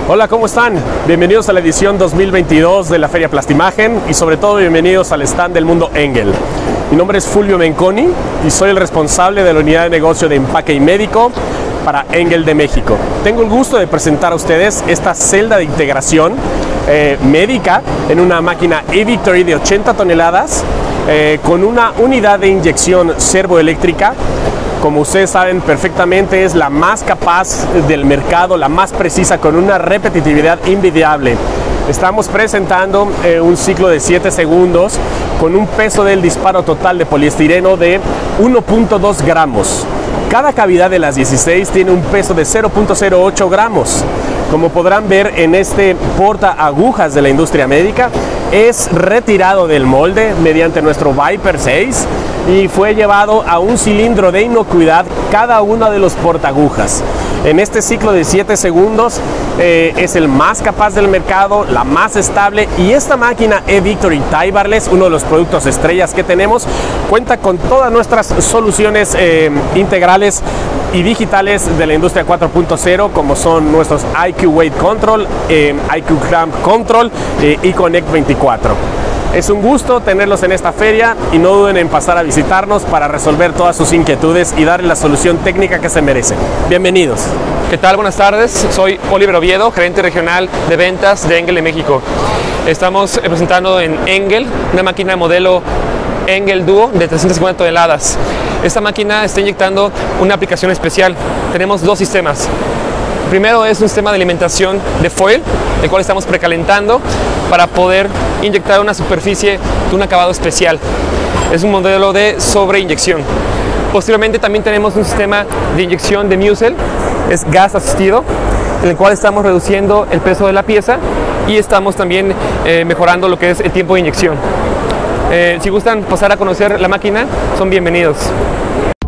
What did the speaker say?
Hola, ¿cómo están? Bienvenidos a la edición 2022 de la Feria Plastimagen y sobre todo bienvenidos al stand del Mundo Engel. Mi nombre es Fulvio Menconi y soy el responsable de la unidad de negocio de empaque y médico para Engel de México. Tengo el gusto de presentar a ustedes esta celda de integración médica en una máquina eVictory de 80 toneladas con una unidad de inyección servoeléctrica. Como ustedes saben perfectamente, es la más capaz del mercado, la más precisa, con una repetitividad envidiable. Estamos presentando un ciclo de 7 segundos con un peso del disparo total de poliestireno de 1.2 gramos. Cada cavidad de las 16 tiene un peso de 0.08 gramos. Como podrán ver en este porta agujas de la industria médica, es retirado del molde mediante nuestro Viper 6 y fue llevado a un cilindro de inocuidad cada uno de los portaagujas. En este ciclo de 7 segundos es el más capaz del mercado, la más estable, y esta máquina eVictory Tie-Barless, uno de los productos estrellas que tenemos, cuenta con todas nuestras soluciones integrales y digitales de la industria 4.0, como son nuestros IQ Weight Control, IQ Clamp Control y Connect 24. Es un gusto tenerlos en esta feria y no duden en pasar a visitarnos para resolver todas sus inquietudes y darle la solución técnica que se merecen. Bienvenidos. ¿Qué tal? Buenas tardes. Soy Oliver Oviedo, gerente regional de ventas de Engel de México. Estamos presentando en Engel una máquina modelo Engel Duo de 350 toneladas. Esta máquina está inyectando una aplicación especial. Tenemos dos sistemas. Primero es un sistema de alimentación de foil, el cual estamos precalentando para poder inyectar una superficie de un acabado especial. Es un modelo de sobreinyección. Posteriormente también tenemos un sistema de inyección de Musel, es gas asistido, en el cual estamos reduciendo el peso de la pieza y estamos también mejorando lo que es el tiempo de inyección. Si gustan pasar a conocer la máquina, son bienvenidos.